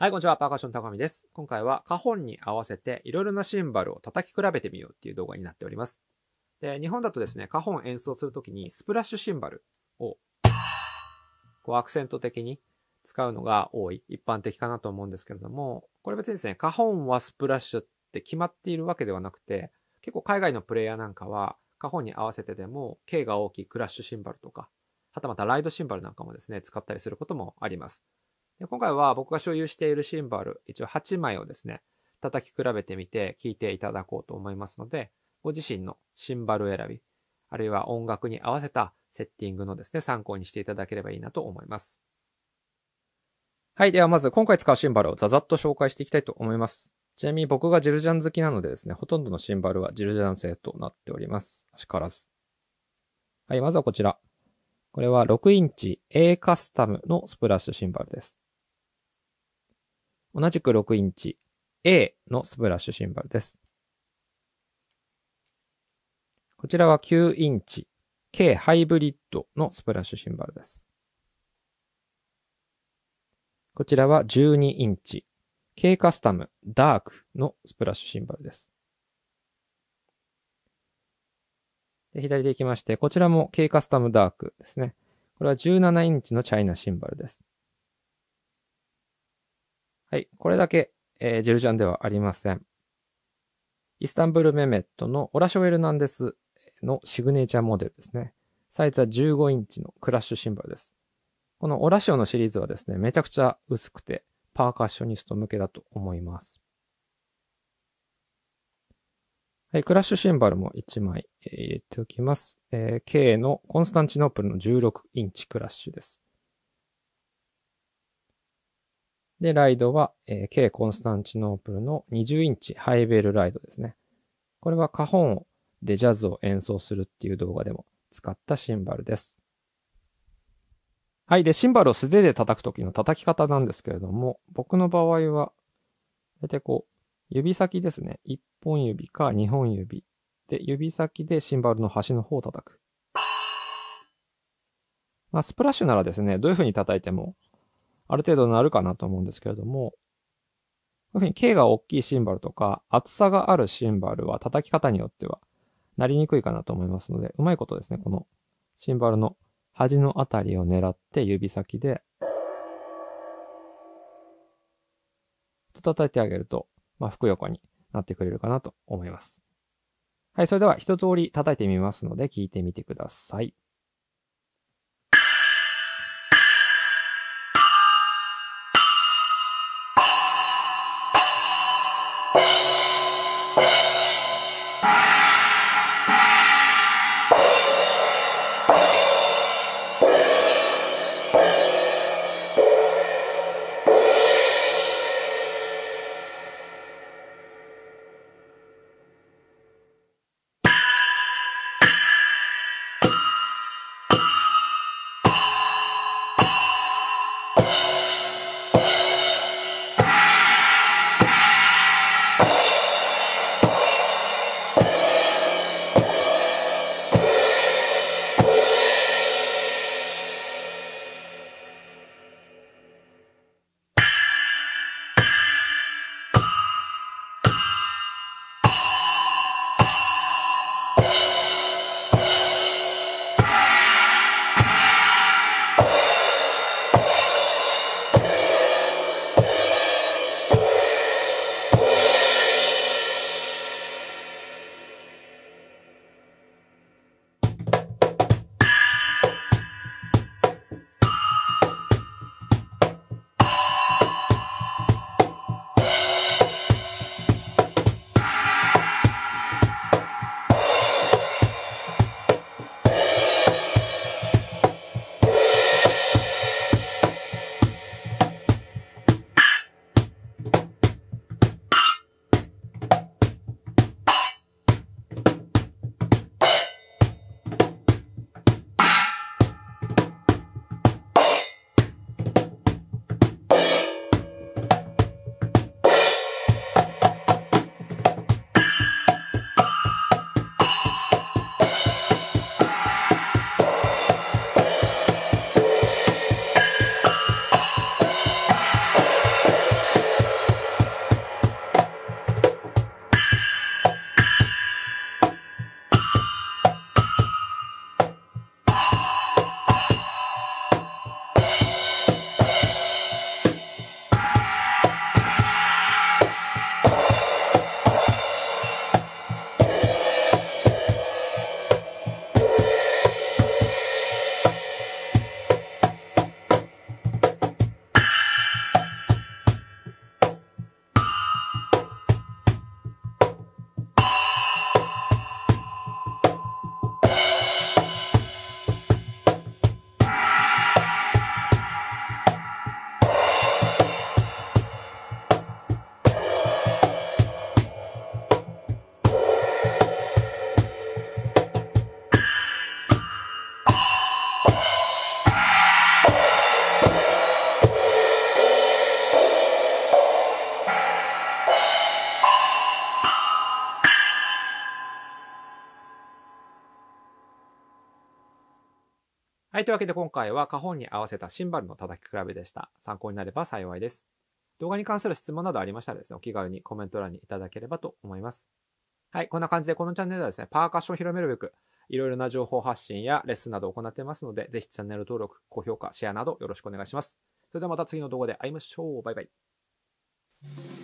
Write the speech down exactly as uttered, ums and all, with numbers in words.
はい、こんにちは。パーカッション高見です。今回は花本に合わせていろいろなシンバルを叩き比べてみようっていう動画になっております。で、日本だとですね、花本演奏するときにスプラッシュシンバルをこうアクセント的に使うのが多い、一般的かなと思うんですけれども、これ別にですね、花本はスプラッシュって決まっているわけではなくて、結構海外のプレイヤーなんかは花本に合わせてでも K が大きいクラッシュシンバルとか、はたまたライドシンバルなんかもですね、使ったりすることもあります。で今回は僕が所有しているシンバル、一応はちまいをですね、叩き比べてみて聴いていただこうと思いますので、ご自身のシンバル選び、あるいは音楽に合わせたセッティングのですね、参考にしていただければいいなと思います。はい。ではまず今回使うシンバルをザザッと紹介していきたいと思います。ちなみに僕がジルジャン好きなのでですね、ほとんどのシンバルはジルジャン製となっております。しからず。はい。まずはこちら。これはろくインチ A カスタムのスプラッシュシンバルです。同じくろくインチ A のスプラッシュシンバルです。こちらはきゅうインチ K ハイブリッドのスプラッシュシンバルです。こちらはじゅうにインチ K カスタムダークのスプラッシュシンバルです。で左で行きまして、こちらも K カスタムダークですね。これはじゅうななインチのチャイナシンバルです。はい、これだけ、えー、ジェルジャンではありません。イスタンブールメメットのオラショエルナンデスのシグネチャーモデルですね。サイズはじゅうごインチのクラッシュシンバルです。このオラシオのシリーズはですね、めちゃくちゃ薄くてパーカッショニスト向けだと思います。はい、クラッシュシンバルもいちまい入れておきます。えー、K のコンスタンチノープルのじゅうろくインチクラッシュです。で、ライドは、えー、K コンスタンチノープルのにじゅうインチハイベルライドですね。これは花本でジャズを演奏するっていう動画でも使ったシンバルです。はい。で、シンバルを素手で叩くときの叩き方なんですけれども、僕の場合は、大体こう、指先ですね。いっぽん指かにほん指。で、指先でシンバルの端の方を叩く。まあ、スプラッシュならですね、どういう風に叩いても、ある程度なるかなと思うんですけれども、こういう風に K が大きいシンバルとか、厚さがあるシンバルは叩き方によっては、なりにくいかなと思いますので、うまいことですね、このシンバルの端のあたりを狙って指先で、叩いてあげると、まあ、ふくよかになってくれるかなと思います。はい、それでは一通り叩いてみますので、聞いてみてください。 はい、というわけで今回は花本に合わせたシンバルの叩き比べでした。参考になれば幸いです。動画に関する質問などありましたらですね、お気軽にコメント欄にいただければと思います。はい、こんな感じでこのチャンネルではですね、パーカッションを広めるべく、いろいろな情報発信やレッスンなどを行っていますので、ぜひチャンネル登録、高評価、シェアなどよろしくお願いします。それではまた次の動画で会いましょう。バイバイ。